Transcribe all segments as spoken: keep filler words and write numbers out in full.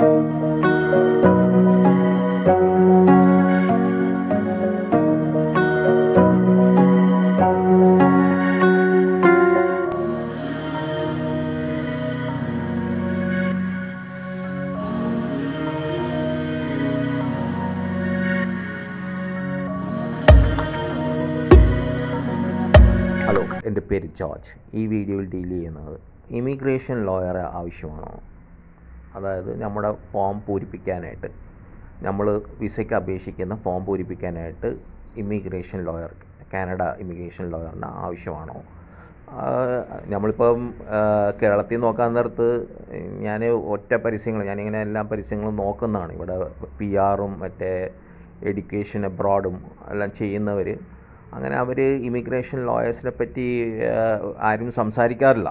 Hello, എൻ്റെ പേര് George. ഈ വീഡിയോയിൽ ഡീൽ ചെയ്യുന്നത് ഇമിഗ്രേഷൻ ലോയറെ ആവശ്യമാണോ? അതായത് നമ്മുടെ ഫോം പൂരിപ്പിക്കാനായിട്ട്, നമ്മൾ വിസയ്ക്ക് അപേക്ഷിക്കുന്ന ഫോം പൂരിപ്പിക്കാനായിട്ട് ഇമിഗ്രേഷൻ ലോയർ, കാനഡ ഇമിഗ്രേഷൻ ലോയറിന് ആവശ്യമാണോ? നമ്മളിപ്പം കേരളത്തിൽ നോക്കാൻ നേരത്ത് ഞാൻ ഒറ്റ പരസ്യങ്ങൾ, ഞാനിങ്ങനെ എല്ലാ പരസ്യങ്ങളും നോക്കുന്നതാണ്. ഇവിടെ പി ആറും മറ്റേ എഡ്യൂക്കേഷൻ എബ്രോഡും എല്ലാം ചെയ്യുന്നവർ, അങ്ങനെ അവർ ഇമിഗ്രേഷൻ ലോയേഴ്സിനെ പറ്റി ആരും സംസാരിക്കാറില്ല.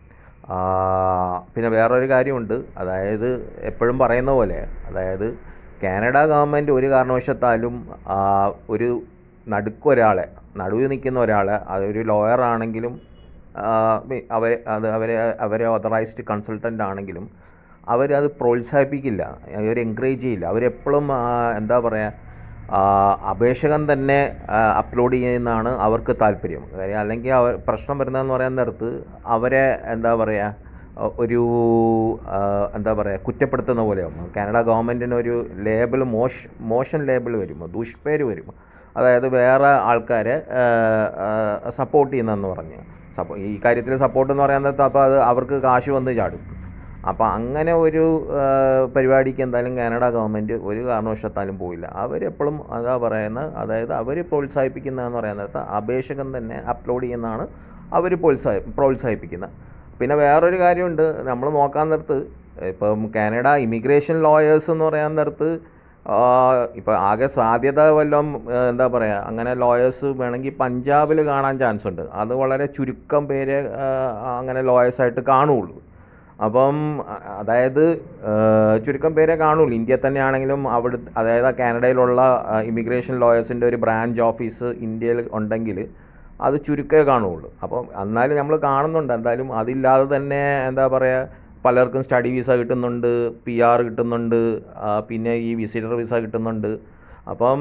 പിന്നെ വേറൊരു കാര്യമുണ്ട്, അതായത് എപ്പോഴും പറയുന്ന പോലെ, അതായത് കാനഡ ഗവൺമെൻറ് ഒരു കാരണവശാലും ഒരു നടുക്കൊരാളെ, നടുവിൽ നിൽക്കുന്ന ഒരാളെ, അതൊരു ലോയറാണെങ്കിലും അവർ അത് അവരെ അവരെ ഓതറൈസ്ഡ് കൺസൾട്ടൻ്റ് ആണെങ്കിലും അവരത് പ്രോത്സാഹിപ്പിക്കില്ല, അവർ എൻകറേജ് ചെയ്യില്ല. അവരെപ്പോഴും എന്താ പറയുക, അപേക്ഷകൻ തന്നെ അപ്ലോഡ് ചെയ്യുന്നതാണ് അവർക്ക് താല്പര്യം. കാര്യം അല്ലെങ്കിൽ അവർ പ്രശ്നം വരുന്നതെന്ന് പറയാൻ നേരത്ത് അവരെ എന്താ പറയുക, ഒരു എന്താ പറയുക കുറ്റപ്പെടുത്തുന്ന പോലെയാവും. കാനഡ ഗവൺമെൻറ്റിന് ഒരു ലേബിൾ, മോശ മോശം ലേബിൾ വരുമ്പോൾ, ദുഷ്പേര് വരുമ്പോൾ, അതായത് വേറെ ആൾക്കാരെ സപ്പോർട്ട് ചെയ്യുന്നതെന്ന് പറഞ്ഞ് സപ്പോ ഈ കാര്യത്തിൽ സപ്പോർട്ട് എന്ന് പറയാൻ നേരത്ത് അപ്പോൾ അത് അവർക്ക് കാശ് വന്ന് ചാടും. അപ്പോൾ അങ്ങനെ ഒരു പരിപാടിക്ക് എന്തായാലും കാനഡ ഗവൺമെൻറ് ഒരു കാരണവശാലും പോയില്ല. അവരെപ്പോഴും അതാ പറയുന്നത്, അതായത് അവർ പ്രോത്സാഹിപ്പിക്കുന്നതെന്ന് പറയാൻ നേരത്ത് അപേക്ഷകൻ തന്നെ അപ്ലോഡ് ചെയ്യുന്നതാണ് അവർ പ്രോത്സാഹി പ്രോത്സാഹിപ്പിക്കുന്നത്. പിന്നെ വേറൊരു കാര്യമുണ്ട്, നമ്മൾ നോക്കാൻ നേരത്ത് ഇപ്പം കാനഡ ഇമിഗ്രേഷൻ ലോയേഴ്സ് എന്ന് പറയാൻ നേരത്ത് ഇപ്പോൾ ആകെ സാധ്യത വല്ലതും എന്താ പറയുക, അങ്ങനെ ലോയേഴ്സ് വേണമെങ്കിൽ പഞ്ചാബിൽ കാണാൻ ചാൻസ് ഉണ്ട്. അത് വളരെ ചുരുക്കം പേരെ അങ്ങനെ ലോയേഴ്സായിട്ട് കാണുകയുള്ളൂ. അപ്പം അതായത് ചുരുക്കം പേരെ കാണുള്ളൂ. ഇന്ത്യയിൽ തന്നെയാണെങ്കിലും അവിടെ, അതായത് കാനഡയിലുള്ള ഇമിഗ്രേഷൻ ലോയേഴ്സിൻ്റെ ഒരു ബ്രാഞ്ച് ഓഫീസ് ഇന്ത്യയിൽ ഉണ്ടെങ്കിൽ അത് ചുരുക്കമേ കാണുകയുള്ളൂ. അപ്പം എന്നാലും നമ്മൾ കാണുന്നുണ്ട്. എന്തായാലും അതില്ലാതെ തന്നെ എന്താ പറയുക, പലർക്കും സ്റ്റഡി വിസ കിട്ടുന്നുണ്ട്, പി ആർ കിട്ടുന്നുണ്ട്, പിന്നെ ഈ വിസിറ്റർ വിസ കിട്ടുന്നുണ്ട്. അപ്പം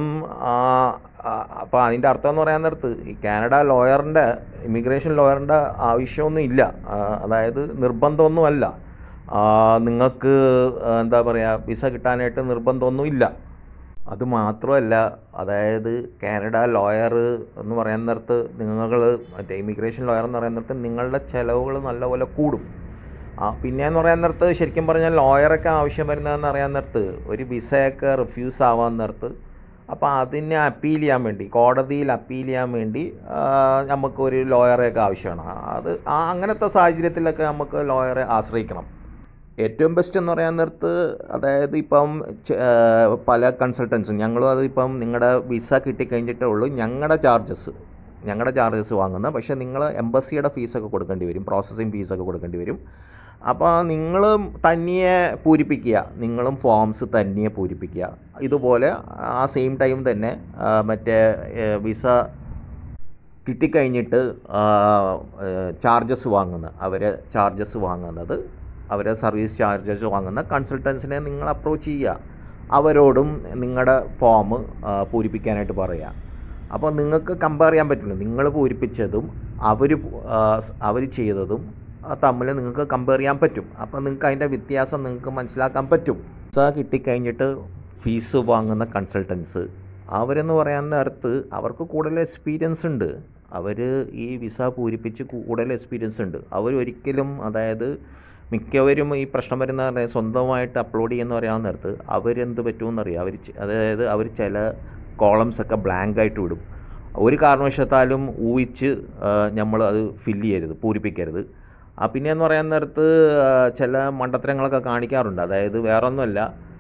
അപ്പോൾ അതിൻ്റെ അർത്ഥം എന്ന് പറയാൻ നേരത്ത് ഈ കാനഡ ലോയറിൻ്റെ, ഇമിഗ്രേഷൻ ലോയറിൻ്റെ ആവശ്യമൊന്നും ഇല്ല. അതായത് നിർബന്ധമൊന്നുമല്ല, നിങ്ങൾക്ക് എന്താ പറയുക വിസ കിട്ടാനായിട്ട് നിർബന്ധമൊന്നും ഇല്ല. അതുമാത്രമല്ല, അതായത് കാനഡ ലോയർ എന്ന് പറയാൻ നേരത്ത് നിങ്ങൾ മറ്റേ ഇമിഗ്രേഷൻ ലോയർ എന്ന് പറയാൻ നേരത്ത് നിങ്ങളുടെ ചിലവുകൾ നല്ലപോലെ കൂടും. പിന്നെയെന്ന് പറയാൻ നേരത്ത് ശരിക്കും പറഞ്ഞാൽ ലോയറൊക്കെ ആവശ്യം വരുന്നതെന്ന് അറിയാൻ നേരത്ത് ഒരു വിസയൊക്കെ റിഫ്യൂസ് ആവാൻ നേരത്ത്, അപ്പോൾ അതിനെ അപ്പീൽ ചെയ്യാൻ വേണ്ടി, കോടതിയിൽ അപ്പീൽ ചെയ്യാൻ വേണ്ടി നമുക്കൊരു ലോയറെയൊക്കെ ആവശ്യമാണ്. അത് അങ്ങനത്തെ സാഹചര്യത്തിലൊക്കെ നമുക്ക് ലോയറെ ആശ്രയിക്കണം. ഏറ്റവും ബെസ്റ്റ് എന്ന് പറയാൻ നേരത്ത്, അതായത് ഇപ്പം പല കൺസൾട്ടൻസും, ഞങ്ങളും അത് ഇപ്പം നിങ്ങളുടെ വിസ കിട്ടിക്കഴിഞ്ഞിട്ടേ ഉള്ളൂ ഞങ്ങളുടെ ചാർജസ് ഞങ്ങളുടെ ചാർജസ് വാങ്ങുന്നത്. പക്ഷേ നിങ്ങൾ എംബസിയുടെ ഫീസൊക്കെ കൊടുക്കേണ്ടി വരും, പ്രോസസ്സിങ് ഫീസൊക്കെ കൊടുക്കേണ്ടി വരും. അപ്പോൾ നിങ്ങളും തനിയെ പൂരിപ്പിക്കുക, നിങ്ങളും ഫോംസ് തനിയെ പൂരിപ്പിക്കുക. ഇതുപോലെ ആ സെയിം ടൈം തന്നെ മറ്റേ വിസ കിട്ടിക്കഴിഞ്ഞിട്ട് ചാർജസ് വാങ്ങുന്ന അവരെ ചാർജസ് വാങ്ങുന്നത് അവരെ സർവീസ് ചാർജസ് വാങ്ങുന്ന കൺസൾട്ടൻസിനെ നിങ്ങൾ അപ്രോച്ച് ചെയ്യുക. അവരോടും നിങ്ങളുടെ ഫോം പൂരിപ്പിക്കാനായിട്ട് പറയുക. അപ്പോൾ നിങ്ങൾക്ക് കമ്പയർ ചെയ്യാൻ പറ്റില്ല, നിങ്ങൾ പൂരിപ്പിച്ചതും അവർ അവർ ചെയ്തതും തമ്മിൽ നിങ്ങൾക്ക് കമ്പയർ ചെയ്യാൻ പറ്റും. അപ്പോൾ നിങ്ങൾക്ക് അതിൻ്റെ വ്യത്യാസം നിങ്ങൾക്ക് മനസ്സിലാക്കാൻ പറ്റും. വിസ കിട്ടിക്കഴിഞ്ഞിട്ട് ഫീസ് വാങ്ങുന്ന കൺസൾട്ടൻസ്, അവരെന്ന് പറയാൻ നേരത്ത് അവർക്ക് കൂടുതൽ എക്സ്പീരിയൻസ് ഉണ്ട്. അവർ ഈ വിസ പൂരിപ്പിച്ച് കൂടുതൽ എക്സ്പീരിയൻസ് ഉണ്ട്. അവരൊരിക്കലും, അതായത് മിക്കവരും ഈ പ്രശ്നം വരുന്ന സ്വന്തമായിട്ട് അപ്ലോഡ് ചെയ്യുന്ന പറയാൻ നേരത്ത് അവരെന്ത് പറ്റുമെന്നറിയാം. അവർ അതായത് അവർ ചില കോളംസൊക്കെ ബ്ലാങ്ക് ആയിട്ട് വിടും. ഒരു കാരണവശാലും ഊഹിച്ച് നമ്മൾ അത് ഫില്ല് ചെയ്യരുത്, പൂരിപ്പിക്കരുത്. പിന്നെയെന്ന് പറയാൻ നേരത്ത് ചില മണ്ടത്തരങ്ങളൊക്കെ കാണിക്കാറുണ്ട്. അതായത് വേറൊന്നുമല്ല,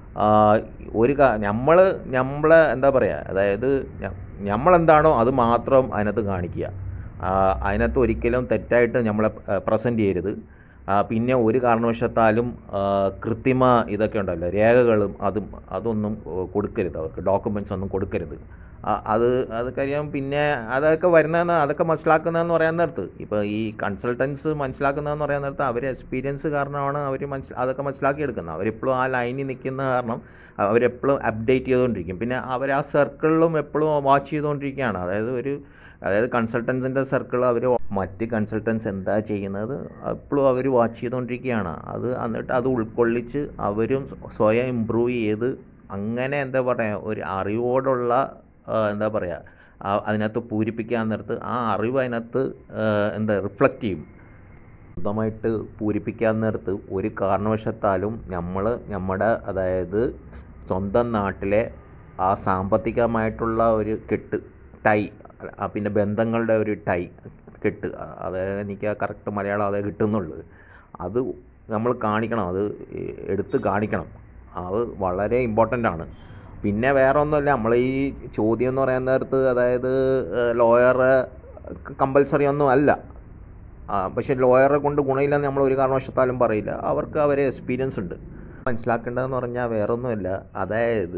ഒരു നമ്മൾ നമ്മളെ എന്താ പറയുക, അതായത് നമ്മളെന്താണോ അത് മാത്രം അതിനകത്ത് കാണിക്കുക. അതിനകത്ത് ഒരിക്കലും തെറ്റായിട്ട് നമ്മളെ പ്രസൻറ്റ് ചെയ്യരുത്. പിന്നെ ഒരു കാരണവശാലും കൃത്രിമ ഇതൊക്കെ ഉണ്ടല്ലോ, രേഖകളും അതും അതൊന്നും കൊടുക്കരുത്, അവർക്ക് ഡോക്യുമെൻറ്റ്സ് ഒന്നും കൊടുക്കരുത്. അത് അതൊക്കെ അറിയാം. പിന്നെ അതൊക്കെ വരുന്നതെന്ന് അതൊക്കെ മനസ്സിലാക്കുന്നതെന്ന് പറയാൻ നേരത്ത് ഇപ്പോൾ ഈ കൺസൾട്ടൻസ് മനസ്സിലാക്കുന്നതെന്ന് പറയാൻ നേരത്ത് അവർ എക്സ്പീരിയൻസ് കാരണമാണ് അവർ മനസ്സിൽ അതൊക്കെ മനസ്സിലാക്കിയെടുക്കുന്നത്. അവരെപ്പോഴും ആ ലൈനിൽ നിൽക്കുന്ന കാരണം അവരെപ്പോഴും അപ്ഡേറ്റ് ചെയ്തുകൊണ്ടിരിക്കും. പിന്നെ അവർ ആ സർക്കിളിലും എപ്പോഴും വാച്ച് ചെയ്തുകൊണ്ടിരിക്കുകയാണ്. അതായത് ഒരു അതായത് കൺസൾട്ടൻസിൻ്റെ സർക്കിൾ അവർ മറ്റ് കൺസൾട്ടൻസ് എന്താ ചെയ്യുന്നത് എപ്പോഴും അവർ വാച്ച് ചെയ്തുകൊണ്ടിരിക്കുകയാണ്. അത് എന്നിട്ട് അത് ഉൾക്കൊള്ളിച്ച് അവരും സ്വയം ഇമ്പ്രൂവ് ചെയ്ത് അങ്ങനെ എന്താ പറയുക ഒരു അറിവോടുള്ള എന്താ പറയുക അതിനകത്ത് പൂരിപ്പിക്കാൻ നേരത്ത് ആ അറിവ് അതിനകത്ത് എന്താ റിഫ്ലക്റ്റ് ചെയ്യും. സ്വന്തമായിട്ട് പൂരിപ്പിക്കാൻ നേരത്ത് ഒരു കാരണവശത്താലും നമ്മൾ നമ്മുടെ അതായത് സ്വന്തം നാട്ടിലെ ആ സാമ്പത്തികമായിട്ടുള്ള ഒരു കെട്ട് ടൈ പിന്നെ ബന്ധങ്ങളുടെ ഒരു ടൈ കെട്ട് അതായത് എനിക്ക് ആ കറക്റ്റ് മലയാളം അതേ കിട്ടുന്നുള്ളൂ. അത് നമ്മൾ കാണിക്കണം, അത് എടുത്ത് കാണിക്കണം. അത് വളരെ ഇമ്പോർട്ടൻ്റ് ആണ്. പിന്നെ വേറെ ഒന്നുമില്ല, നമ്മൾ ഈ ചോദ്യം എന്ന് പറയുന്ന നേരത്ത് അതായത് ലോയർ കമ്പൽസറി ഒന്നും അല്ല. പക്ഷേ ലോയറെ കൊണ്ട് ഗുണമില്ലെന്ന് നമ്മൾ ഒരു കാരണവശത്താലും പറയില്ല. അവർക്ക് അവരെ എക്സ്പീരിയൻസ് ഉണ്ട്. മനസ്സിലാക്കേണ്ടതെന്ന് പറഞ്ഞാൽ വേറൊന്നുമില്ല, അതായത്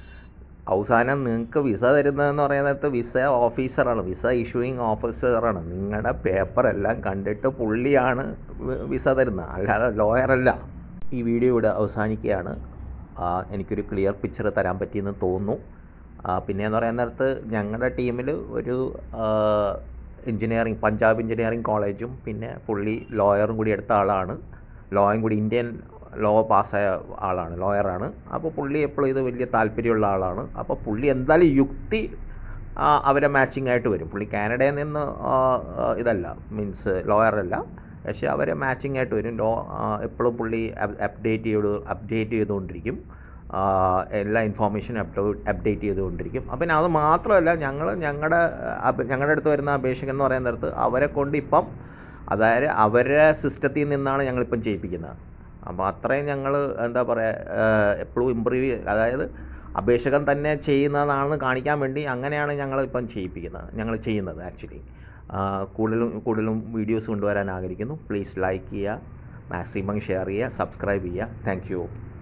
അവസാനം നിങ്ങൾക്ക് വിസ തരുന്നതെന്ന് പറയുന്ന നേരത്ത് വിസ ഓഫീസറാണ്, വിസ ഇഷ്യൂയിങ് ഓഫീസറാണ്. നിങ്ങളുടെ പേപ്പറെല്ലാം കണ്ടിട്ട് പുള്ളിയാണ് വിസ തരുന്നത്, അല്ലാതെ ലോയറല്ല. ഈ വീഡിയോ ഇവിടെ അവസാനിക്കുകയാണ്. എനിക്കൊരു ക്ലിയർ പിക്ചർ തരാൻ പറ്റിയെന്ന് തോന്നുന്നു. പിന്നെയെന്ന് പറയുന്ന നേരത്ത് ഞങ്ങളുടെ ടീമിൽ ഒരു എഞ്ചിനീയറിംഗ് പഞ്ചാബ് എഞ്ചിനീയറിംഗ് കോളേജും പിന്നെ പുള്ളി ലോയറും കൂടി എടുത്ത ആളാണ്. ലോയും കൂടി ഇന്ത്യൻ ലോ പാസ്സായ ആളാണ്, ലോയറാണ്. അപ്പോൾ പുള്ളി എപ്പോഴും ഇത് വലിയ താല്പര്യമുള്ള ആളാണ്. അപ്പോൾ പുള്ളി എന്തായാലും യുക്തി അവരെ മാച്ചിങ് ആയിട്ട് വരും. പുള്ളി കാനഡയിൽ നിന്ന് ഇതല്ല, മീൻസ് ലോയറല്ല, പക്ഷേ അവരെ മാച്ചിങ് ആയിട്ട് വരും. ലോ എപ്പോഴും പുള്ളി അപ്ഡേറ്റ് ചെയ്ത് അപ്ഡേറ്റ് ചെയ്തുകൊണ്ടിരിക്കും, എല്ലാ ഇൻഫോർമേഷനും അപ്ഡേറ്റ് ചെയ്തുകൊണ്ടിരിക്കും. അപ്പം പിന്നെ അത് മാത്രമല്ല, ഞങ്ങൾ ഞങ്ങളുടെ ഞങ്ങളുടെ അടുത്ത് വരുന്ന അപേക്ഷകൻ എന്ന് പറയുന്ന നേരത്ത് അവരെ കൊണ്ട് ഇപ്പം അതായത് അവരുടെ സിസ്റ്റത്തിൽ നിന്നാണ് ഞങ്ങളിപ്പം ചെയ്യിപ്പിക്കുന്നത്. അപ്പോൾ അത്രയും ഞങ്ങൾ എന്താ പറയുക എപ്പോഴും ഇമ്പ്രൂവ്, അതായത് അപേക്ഷകൻ തന്നെ ചെയ്യുന്നതാണ് കാണിക്കാൻ വേണ്ടി അങ്ങനെയാണ് ഞങ്ങൾ ഇപ്പം ചെയ്യിപ്പിക്കുന്നത് ഞങ്ങൾ ചെയ്യുന്നത് ആക്ച്വലി. കൂടുതലും കൂടുതലും വീഡിയോസ് കൊണ്ടുവരാൻ ആഗ്രഹിക്കുന്നു. പ്ലീസ് ലൈക്ക് ചെയ്യുക, മാക്സിമം ഷെയർ ചെയ്യുക, സബ്സ്ക്രൈബ് ചെയ്യുക. Thank U.